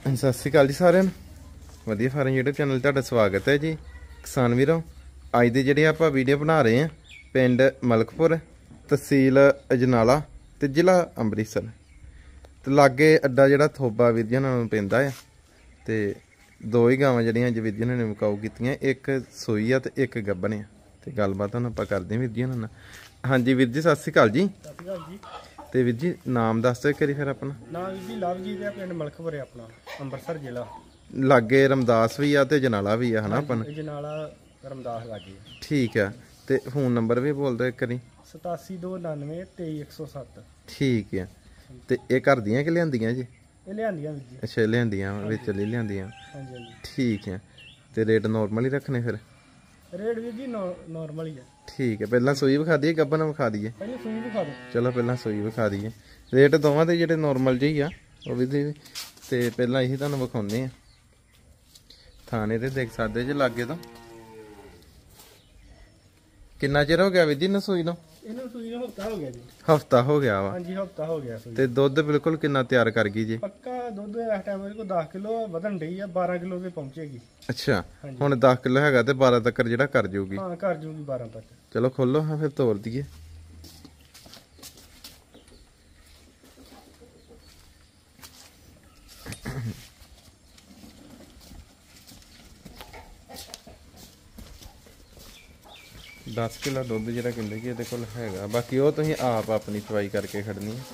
ਸਤਿ ਸ਼੍ਰੀ ਅਕਾਲ ਜੀ ਸਾਰਿਆਂ ਨੂੰ। ਵਧੀਆ ਫਾਰਮ YouTube ਚੈਨਲ ਤੁਹਾਡਾ ਸਵਾਗਤ ਹੈ ਜੀ ਕਿਸਾਨ ਵੀਰੋ। ਅੱਜ ਦੀ ਜਿਹੜੀ ਆਪਾਂ ਵੀਡੀਓ ਬਣਾ ਰਹੇ ਹਾਂ ਪਿੰਡ ਮਲਕਪੁਰ, ਤਹਿਸੀਲ ਅਜਨਾਲਾ ਤੇ ਜ਼ਿਲ੍ਹਾ ਅੰਮ੍ਰਿਤਸਰ ਤੇ ਲਾਗੇ ਅੱਡਾ ਜਿਹੜਾ ਥੋਬਾ ਵੀਰ ਜੀ ਉਹਨਾਂ ਨੂੰ ਪੈਂਦਾ ਆ। ਤੇ ਦੋ ਹੀ ਗਾਵਾਂ ਜਿਹੜੀਆਂ ਅੱਜ ਵੀਰ ਜੀ ਨੇ ਮੁਕਾਓ ਕੀਤੀਆਂ, ਇੱਕ ਸੂਈ ਆ ਤੇ ਇੱਕ ਗੱਭਣ ਆ। ਤੇ ਗੱਲਬਾਤ ਹੁਣ ਆਪਾਂ ਕਰਦੇ ਹਾਂ ਵੀਰ ਜੀ ਉਹਨਾਂ ਨਾਲ। ਹਾਂਜੀ ਵੀਰ ਜੀ ਸਤਿ ਸ਼੍ਰੀ ਅਕਾਲ ਜੀ। ਸਤਿ ਸ਼੍ਰੀ ਅਕਾਲ ਜੀ। ਤੇ ਵੀਰ ਜੀ ਨਾਮ ਦੱਸ ਦਿਓ ਕਰੀ ਫਿਰ ਆਪਣਾ। ਨਾਮ ਵੀਰ ਜੀ ਲਵਜੀਤ ਹੈ, ਪਿੰਡ ਮਲਕਪੁਰ ਹੈ ਆਪਣਾ, ਅੰਮ੍ਰਿਤਸਰ ਜ਼ਿਲ੍ਹਾ। ਲਾਗੇ ਰਮਦਾਸ ਵੀ ਆ ਤੇ ਜਨਾਲਾ ਵੀ ਆ ਹਨਾ ਆਪਾਂ ਨੂੰ। ਜਨਾਲਾ ਰਮਦਾਸ ਲਾਗੇ। ਠੀਕ ਆ। ਤੇ ਫੋਨ ਨੰਬਰ ਵੀ ਬੋਲ ਦਿਓ ਇੱਕ ਵਾਰੀ। 8729 23107। ਠੀਕ ਆ। ਤੇ ਇਹ ਘਰ ਦੀਆਂ ਕਿ ਲਿਆਂਦੀਆਂ ਜੀ? ਇਹ ਲਿਆਂਦੀਆਂ ਵੀਰ ਜੀ। ਅੱਛਾ ਲਿਆਂਦੀਆਂ ਵਿੱਚ ਲਈ ਲਿਆਂਦੀਆਂ। ਹਾਂਜੀ ਹਾਂਜੀ ਠੀਕ ਆ। ਤੇ ਰੇਟ ਨੋਰਮਲ ਹੀ ਰੱਖਣੇ ਫਿਰ? ਰੇਟ ਵੀਰ ਜੀ ਨੋਰਮਲ ਹੀ ਆ। ਠੀਕ ਹੈ। ਪਹਿਲਾਂ ਸੂਈ ਵਿਖਾ ਦਈਏ ਗੱਭਣ ਵਿਖਾ ਦਈਏ? ਪਹਿਲਾਂ ਸੂਈ ਵਿਖਾ ਦਿਓ। ਚਲੋ ਪਹਿਲਾਂ ਸੂਈ ਵਿਖਾ ਦਈਏ। ਰੇਟ ਦੋਵਾਂ ਦੇ ਜਿਹੜੇ ਨੋਰਮਲ ਜਿਹੀ ਆ ਉਹ ਵੀ ਦੇ। ਤੇ ਪਹਿਲਾਂ ਇਹੀ ਤੁਹਾਨੂੰ ਵਿਖਾਉਂਦੇ ਆ। ਥਾਣੇ ਤੇ ਦੇਖ ਸਕਦੇ ਜੇ ਲਾਗੇ ਤੋਂ। ਕਿੰਨਾ ਚਿਰ ਹੋ ਗਿਆ ਵੀਰ ਜੀ ਨਸੂਈ ਨੂੰ? ਇਹਨੂੰ ਸੂਈ ਨੂੰ ਹਫਤਾ ਹੋ ਗਿਆ ਜੀ। ਹਫਤਾ ਹੋ ਗਿਆ ਵਾ? ਹਾਂਜੀ ਹਫਤਾ ਹੋ ਗਿਆ ਸੂਈ। ਤੇ ਦੁੱਧ ਬਿਲਕੁਲ ਕਿੰਨਾ ਤਿਆਰ ਕਰ ਗਈ ਜੀ? ਪੱਕਾ ਦੁੱਧ ਇਸ ਟਾਈਮ ਮੇਰੇ ਕੋਲ 10 ਕਿਲੋ ਵਧਣ ਡਈ ਆ, 12 ਕਿਲੋ ਤੇ ਪਹੁੰਚੇਗੀ। ਅੱਛਾ ਹੁਣ 10 ਕਿਲੋ ਹੈਗਾ ਤੇ 12 ਤੱਕ ਜਿਹੜਾ ਕਰ ਜਾਊਗੀ? ਹਾਂ ਕਰ ਜੂਗੀ 12 ਤੱਕ। ਚਲੋ ਖੋਲੋ ਹਾਂ ਫਿਰ ਤੋਰ ਦਈਏ। दस किलो दुध जो कहते कि ये कोल हैगा, बाकी वो तुम आप अपनी सवाई करके खड़नी है।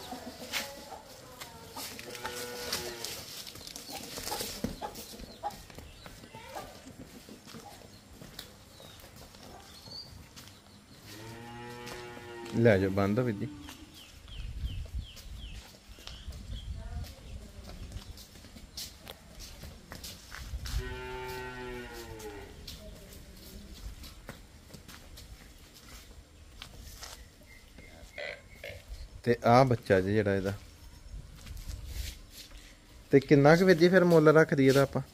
लै जाओ बंद हो जी। ਤੇ ਆ ਬੱਚਾ ਜੀ ਜਿਹੜਾ ਇਹਦਾ ਤੇ ਕਿੰਨਾ ਕੁ ਵੀਰ ਜੀ ਫਿਰ ਮੁੱਲ ਰੱਖ ਦਈਏ ਇਹਦਾ ਆਪਾਂ?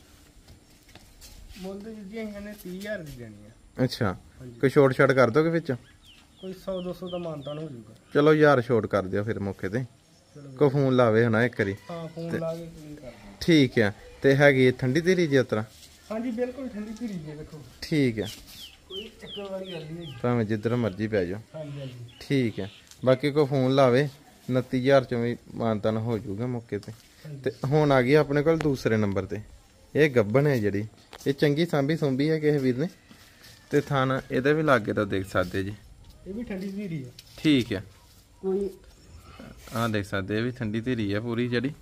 ਮੁੱਲ ਤੇ ਜੀ ਇਹਨੇ 30000 ਦੀ ਦੇਣੀ ਆ। ਅੱਛਾ ਕੋਈ ਛੋਟ ਛਾਟ ਕਰ ਦੋਗੇ ਵਿੱਚ? ਕੋਈ 100-200 ਦਾ ਮਾਨਤਾਨ ਹੋ ਜਾਊਗਾ। ਚਲੋ ਯਾਰ ਛੋਟ ਕਰ ਦਿਓ ਫਿਰ ਮੌਕੇ ਤੇ। ਕੋ ਫੋਨ ਲਾਵੇ ਹਨਾ ਇੱਕ ਵਾਰੀ। ਹਾਂ ਫੋਨ ਲਾ ਕੇ ਫੋਨ ਕਰ ਦਿਓ। ਠੀਕ ਆ। ਤੇ ਹੈਗੀ ਠੰਡੀ ਧੀਰੀ ਜੀ ਉਤਰਾ? ਹਾਂਜੀ ਬਿਲਕੁਲ ਠੰਡੀ ਧੀਰੀ ਜੀ ਦੇਖੋ। ਠੀਕ ਆ। ਕੋਈ ਚੱਕਰ ਵਾਲੀ ਗੱਲ ਨਹੀਂ। ਭਾਵੇਂ ਜਿੱਧਰ ਮਰਜ਼ੀ ਪੈ ਜਾਓ। ਹਾਂਜੀ ਹਾਂਜੀ ਠੀਕ ਆ। ਬਾਕੀ ਕੋ ਫੋਨ ਲਾਵੇ 29000 ਚੋਂ ਵੀ ਮਾਨਤਾਨ ਹੋ ਜਾਊਗਾ ਮੌਕੇ ਤੇ। ਤੇ ਹੁਣ ਆ ਗਈ ਆਪਣੇ ਕੋਲ ਦੂਸਰੇ ਨੰਬਰ ਤੇ ਇਹ ਗੱਭਣ ਹੈ ਜਿਹੜੀ। ਇਹ ਚੰਗੀ ਸਾਂਭੀ ਸੁੰਭੀ ਹੈ ਕਿਸੇ ਵੀਰ ਨੇ। ਤੇ ਥਣ ਇਹਦੇ ਵੀ ਲਾਗੇ ਤਾਂ ਦੇਖ ਸਕਦੇ ਜੀ। ਇਹ ਵੀ ਠੰਡੀ ਧੀਰੀ ਹੈ। ਠੀਕ ਆ। ਕੋਈ ਆਹ ਦੇਖ ਸਕਦੇ ਇਹ ਵੀ ਠੰਡੀ ਧੀਰੀ ਹੈ ਪੂਰੀ ਜਿਹੜੀ।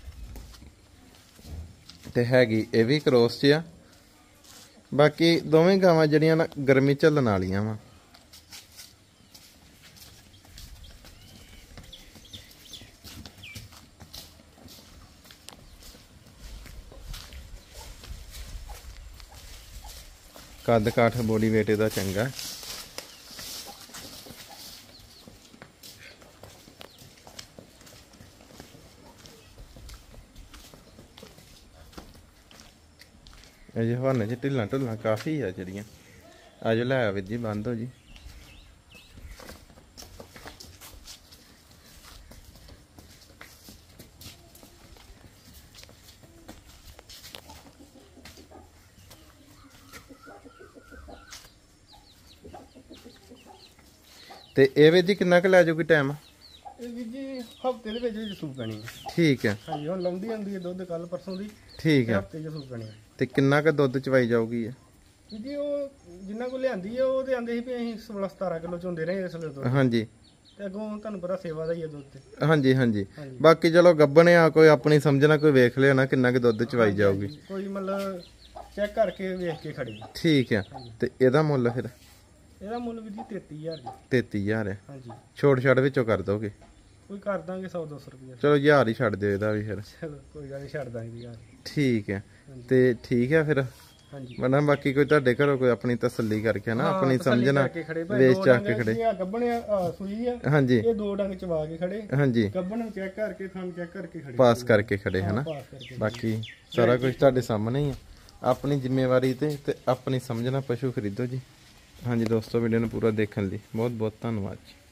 ਤੇ ਹੈਗੀ ਇਹ ਵੀ ਕ੍ਰੋਸ 'ਚ ਆ। ਬਾਕੀ ਦੋਵੇਂ ਗਾਵਾਂ ਜਿਹੜੀਆਂ ਨਾ ਗਰਮੀ ਝੱਲਣ ਵਾਲੀਆਂ ਵਾ। ਕੱਦ ਕਾਠ ਬੋਡੀ ਵੇਟ ਇਹਦਾ ਚੰਗਾ। ਅਜੇ ਹਵਾਨੇ ਚ ਢਿੱਲਾਂ ਢੁੱਲਾਂ ਕਾਫੀ ਆ ਜਿਹੜੀਆਂ। ਆਜੋ ਲੈ ਆ ਵੀਰ ਜੀ ਬੰਦ ਹੋ ਜੀ। ਤੇ ਇਹ ਵੀਰ ਜੀ ਕਿੰਨਾ ਕੁ ਲੈ ਜਾਊਗੀ ਟਾਈਮ? ਇਹ ਵੀ ਜੀ ਹਫਤੇ ਦੇ ਵਿੱਚ ਸੂਪ ਪੈਣੀ ਹੈ। ਠੀਕ ਹੈ। ਹਾਂਜੀ ਹੁਣ ਲਾਉਂਦੀ ਆਉਂਦੀ ਹੈ ਦੁੱਧ ਕੱਲ ਪਰਸੋਂ ਦੀ। ਠੀਕ ਹੈ। ਹਫਤੇ ਚ ਸੂਪ ਪੈਣੀ ਹੈ। ਤੇ ਕਿੰਨਾ ਕੁ ਦੁੱਧ ਚਵਾਈ ਜਾਊਗੀ ਇਹ? ਜੀ ਉਹ ਜਿੰਨਾ ਕੋ ਲਿਆਂਦੀ ਹੈ ਉਹ ਤੇ ਆਂਦੇ ਸੀ ਵੀ ਅਸੀਂ 16-17 ਕਿਲੋ ਚੋਂਦੇ ਰਹੇ ਇਸ ਵੇਲੇ ਦੁੱਧ। ਹਾਂਜੀ ਤੇ ਅੱਗੋਂ ਤੁਹਾਨੂੰ ਪਤਾ ਸੇਵਾ ਦਾ ਹੀ ਹੈ ਦੁੱਧ ਤੇ। ਹਾਂਜੀ ਹਾਂਜੀ। ਬਾਕੀ ਚਲੋ ਗੱਭਣ ਆ, ਕੋਈ ਆਪਣੀ ਸਮਝਣਾ, ਕੋਈ ਵੇਖ ਲਿਆ ਨਾ ਕਿੰਨਾ ਕੁ ਦੁੱਧ ਚਵਾਈ ਜਾਊਗੀ। ਕੋਈ ਮਤਲਬ ਚੈੱਕ ਕਰਕੇ ਵੇਖ ਕੇ ਖੜੀ। ਠੀਕ ਆ। ਤੇ ਇਹਦਾ ਮੁੱਲ ਫਿਰ? ਇਹਦਾ ਮੁੱਲ ਵੀ ਜੀ 33000 ਜੀ। 33000 ਹੈ। ਹਾਂਜੀ ਛੋਟ ਛਾੜ ਵਿੱਚੋਂ ਕਰ ਦੋਗੇ? ਕੋਈ ਕਰ ਦਾਂਗੇ 100-200 ਰੁਪਏ। ਚਲੋ 1000 ਹੀ ਛੱਡ ਦਿਓ ਇਹਦਾ ਵੀ ਫਿਰ। ਚਲੋ ਕੋਈ ਗੱਲ ਨਹੀਂ ਛੱਡ ਦਾਂਗੇ ਯਾਰ। ਠੀਕ ਹੈ। ਤੇ ਠੀਕ ਹੈ ਫਿਰ। ਹਾਂਜੀ ਮਨਾ ਬਾਕੀ ਕੋਈ ਤੁਹਾਡੇ ਘਰੋਂ ਕੋਈ ਆਪਣੀ ਤਸੱਲੀ ਕਰਕੇ ਨਾ ਆਪਣੀ ਸਮਝਣਾ ਵੇਚ ਚੱਕ ਕੇ ਖੜੇ। ਗੱਭਣ ਸੂਈ ਆ। ਹਾਂਜੀ ਇਹ ਦੋ ਡੰਗ ਚਵਾ ਕੇ ਖੜੇ। ਹਾਂਜੀ ਗੱਭਣ ਨੂੰ ਚੈੱਕ ਕਰਕੇ ਥਣ ਚੈੱਕ ਕਰਕੇ ਖੜੇ। ਪਾਸ ਕਰਕੇ ਖੜੇ ਹਨਾ। ਬਾਕੀ ਸਾਰਾ ਕੁਝ ਤੁਹਾਡੇ ਸਾਹਮਣੇ ਹੀ ਆ। ਆਪਣੀ ਜ਼ਿੰਮੇਵਾਰੀ ਤੇ ਆਪਣੀ ਸਮਝਣਾ ਪਸ਼ੂ ਖਰੀਦੋ ਜੀ। ਹਾਂਜੀ ਦੋਸਤੋ ਵੀਡੀਓ ਨੂੰ ਪੂਰਾ ਦੇਖਣ ਲਈ ਬਹੁਤ ਬਹੁਤ ਧੰਨਵਾਦ ਜੀ।